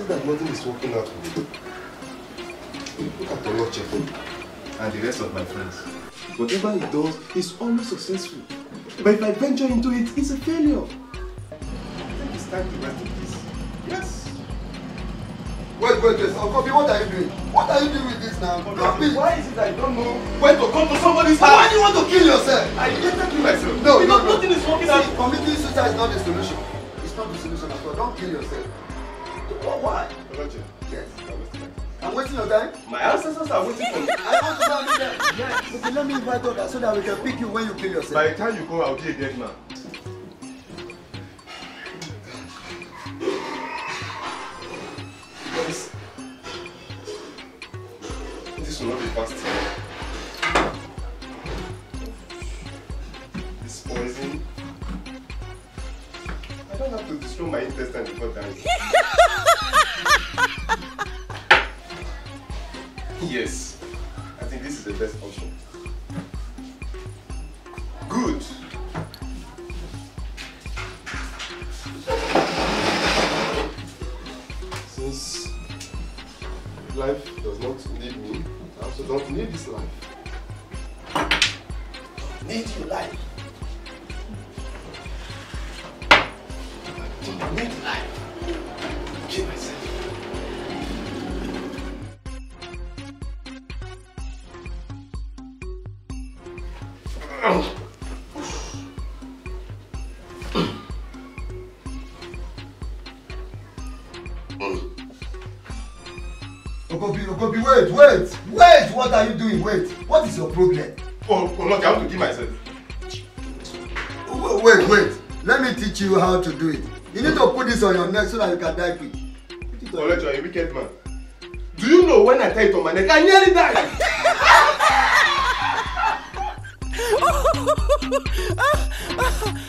that nothing is working out for me. Look at Oloche and the rest of my friends. Whatever he does is always successful. But if I venture into it, it's a failure. I think it's time to rest in peace. Yes. Wait, Uncle, what are you doing? What are you doing with this now? Why is it that I don't know when to come to somebody's house? Why do you want to kill yourself? I better kill myself. No, because nothing is working out. Committing suicide is not the solution. It's not the solution at all. Don't kill yourself. Why? Yes. I'm wasting your time. My ancestors are waiting for me. I want to know that. Yes. Okay, let me invite others so that we can pick you when you kill yourself. By the time you go, I'll be a dead man. This will not be fast. This poison. I don't have to destroy my intestine before dying. Yes, I think this is the best option. Good. Since life does not need me, I also don't need this life. Need your life. I don't need life. Kill myself. Okobi, wait! What are you doing? Wait! What is your problem? Oh, look, I want to kill myself. Wait! Let me teach you how to do it. You need to put this on your neck so that you can die quick. Oh, you're a wicked man. Do you know when I tie it on my neck, I nearly died?